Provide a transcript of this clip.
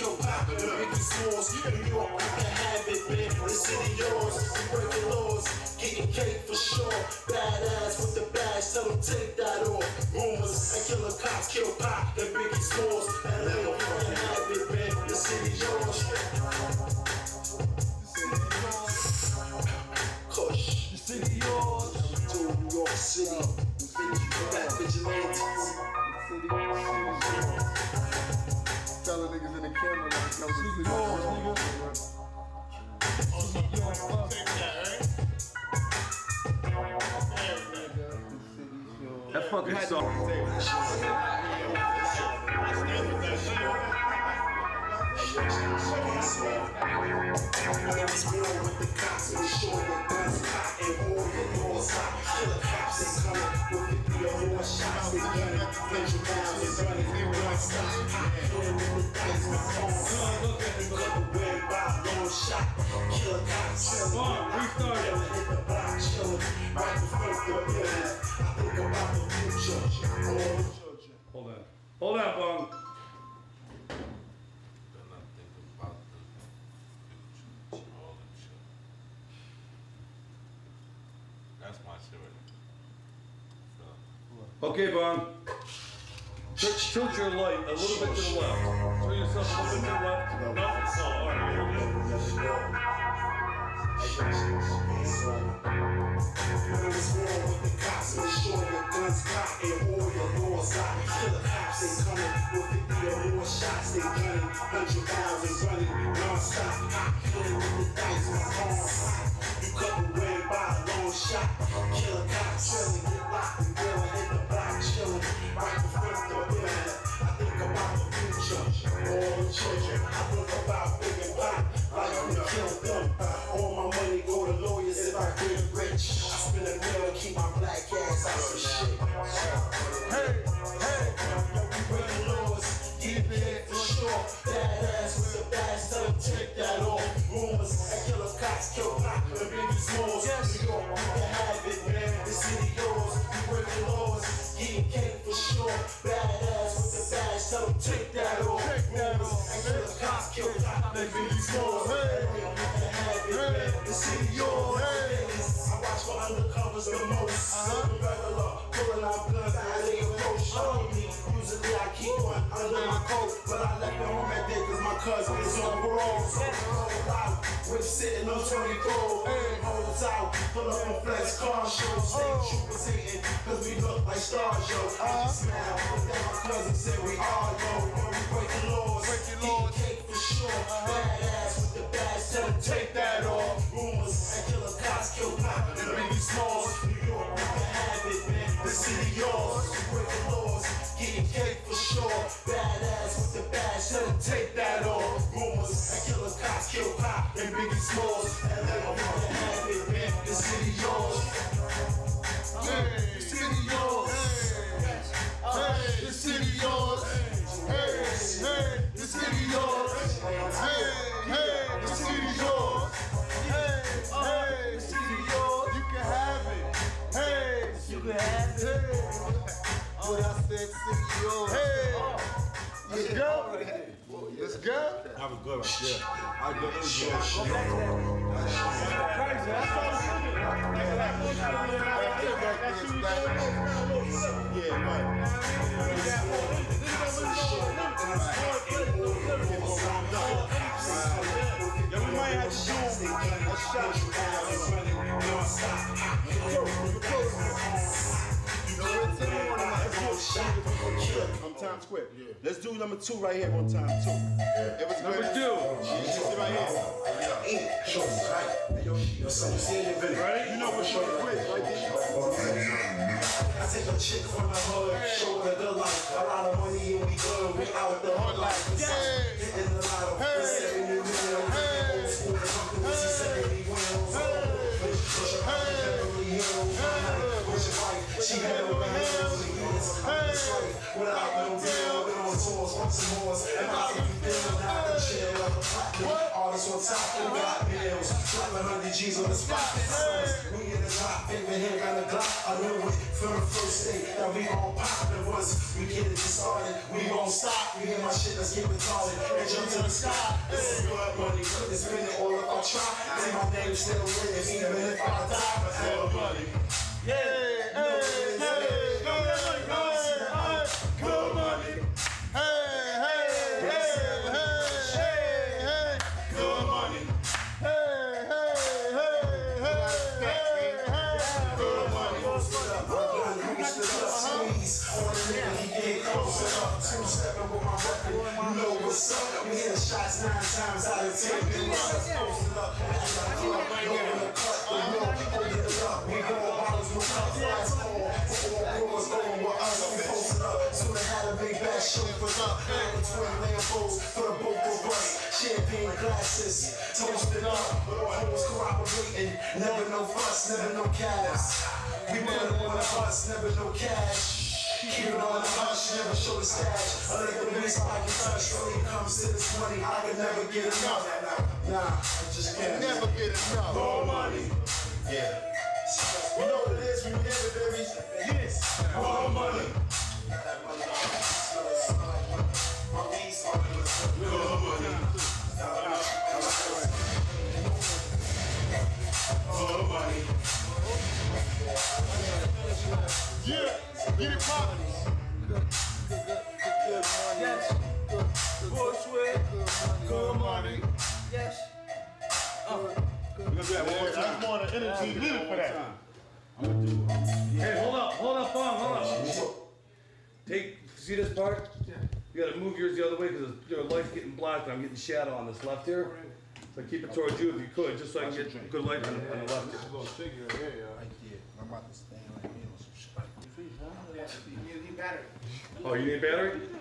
kill pop, and Biggie Smalls. New York, we can have it, man. The city yours, we breaking laws, getting cake for sure. Badass with the bags, tell them take that off. Rumors and killer cops kill pop, and Biggie Smalls. LA, we can have it, man. The city yours. Kush, the city yours. New York City, back vigilantes. Tell the niggas in the camera like yo, the city yours, nigga. That fucking song. It's real with the cops, make sure your guns hot and all your doors hot. Killer cops, they coming with 50 or more shots. They gunning, 100 rounds, they running, they won't stop. Hot, playing with the dice, my phone. You cover way by a long shot. Killer cops, chillin', hit the block, chillin'. Right before the building, I think about the future. Hold on. Hold on, Bong. That's my shit right now. Okay, Bong. Tilt your light a little bit to the left. Tilt yourself a little bit to the left. No? Oh, alright. With the cops, make sure your guns cocked and all your doors locked. Killer cops, they coming with 50 or more shots. They gunning, 100 rounds, they running non-stop. Hot, playing with the dice, my phone hot. You couldn't win by a long shot. Killer cops, chillin', get locked and reelin', hit the block, chillin'. Right before the building, I think about the future. All the children, I think about big and pop. Like we kill them. All my money go to lawyers if I get rich. I spend a meal to keep my black ass out some shit. Hey, hey, yo, we breaking laws, get it for sure. Badass with the bags, tell them take that off. Rumors and killer cops kill pop and Biggie Smalls. New York, we can have it, man. The city yours, we breaking laws, getting cake for sure. Badass with the bags, tell them take that off. Rumors and killer cops kill pop and Biggie Smalls. The city yours. I watch for undercovers the most. Regular, pulling out guns as they approach. Usually I keep one under my coat, but I left it home that day cause my cousin is on parole. So we're sitting on 24. Hold us out, pull up on flex car show. State troopers hating cause we look like stars, yo. Smile, but then my cousin said we are, yo. We breaking laws, eating cake for sure. Badass with the bags, tell them take that off. Rumors and killer cops kill pop and Biggie Smalls. New York, we can have it, man. The city yours, we breaking laws, getting cake for sure. Badass with the bags, tell them take that off. Rumors and killer cops kill pop and Biggie Smalls. LA, we can have it, man. The city yours. Hey, the city yours. Hey, the city yours. Hey, hey, the city yours. Hey, hey, the city yours. Hey, hey, the city yours. You can have it. Hey, you can have it. What I said, city yours. Hey, let's go. Let's go. That was good right there. I was good. Crazy. That's all I'm saying. Yeah, right. Yeah, we might have to do a shot. I'm Times Square. Let's do number 2 right here one time too. It was Number 2. Sit right here. Ready? You know what short quiz right there. I take a chick from the hood, show her the life. A lot of money and we good, we out the hood life. Hitting the lotto, the 70 million. Old school, she said we wheels. Beverly Hills, with your wife, she had over hills. Without no deal, been on tours, want some more. And I think we feel now the chill. Artists on top, and got bills. 100 G's on the spot. We in the top, favorite hit got a Glock. I knew it from the first day that we gon' pop. And once we get it started, we won't stop. You hear my start shit, let's get retarded and jump to the sky. This is blood money, couldn't spend it all if I try. See my name still live, even if I die. Blood money. Yeah. Hey, Good money. Good money. Two-stepping with my weapon, you know what's up. We hit shots 9 times out of 10. Been posted up, no in the cut, holding it up. We going bottles with cups, last call. All girls going with us, we posted up. Soon I had a big bad show for up. Like the twin Lambos for the both of us. Champagne glasses, toasted up. All hoes cooperating, never no fuss, never no cabs. We put it on the bus, never no cash. Keep it on the hush, never show the stash. I like the beast I can touch. When it comes to this money, I can never get enough. Nah, I just can't. Never get enough. More money. Yeah. You know what it is when you get it, baby? Yes. More money. More money. More money. Yeah, get it poppin'. Yes. Bushwick. Good money. Yes. We're gonna do that one more time. That's more than energy needed for that. Hey, hold up, hold up. See this part? Yeah. You gotta move yours the other way because your light's getting black and I'm getting shadow on this left here. So keep it towards you if you could, just so I can get good light on the left here. I'm about to stand right here on some shit. You need battery. Oh, you need battery?